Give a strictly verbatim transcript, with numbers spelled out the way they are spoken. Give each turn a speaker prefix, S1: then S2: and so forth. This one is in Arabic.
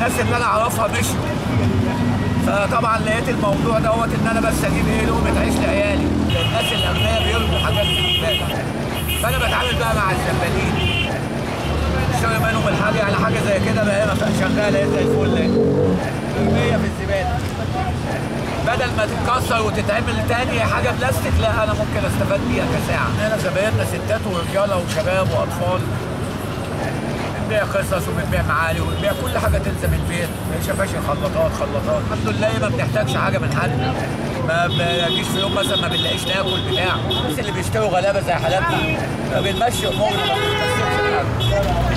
S1: الناس اللي انا اعرفها مشوا. فطبعا لقيت الموضوع دوت ان انا بس اجيب ايه لقمه عيش لعيالي. الناس الاغنياء بيرموا حاجات في الزباله، فانا بتعامل بقى مع الزبالين اشتري منهم الحاجه على حاجه زي كده بقى هي شغاله زي الفل مرميه في الزباله، بدل ما تتكسر وتتعمل تاني حاجه بلاستيك لا انا ممكن استفاد بيها كساعه. انا زبايننا ستات ورجاله وشباب واطفال، بنبيع قصص وبنبيع معالي وبنبيع كل حاجه تلزم البيت، شفاشي خلاطات خلاطات الحمد لله ما بنحتاجش حاجه من حد. ما بنجيش في يوم مثلا ما بنلاقيش ناكل بتاع. الناس اللي بيشتروا غلابه زي حالاتنا ما بنمشي امورنا ما بنمشيش حاجه.